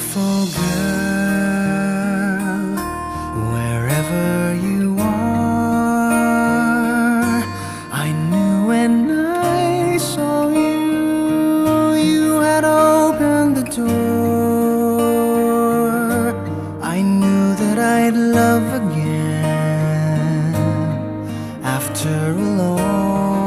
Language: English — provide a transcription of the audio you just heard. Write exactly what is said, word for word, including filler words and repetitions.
beautiful girl, wherever you are. I knew when I saw you, you had opened the door. I knew that I'd love again after a long